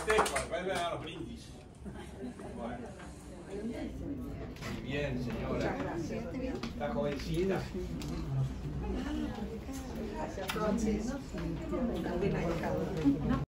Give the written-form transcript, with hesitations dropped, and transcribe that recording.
festejo, después me dan los brindis. Bueno. Muy bien, señora. Muchas gracias. Está jovencita. Gracias, Francis. Una buena hija.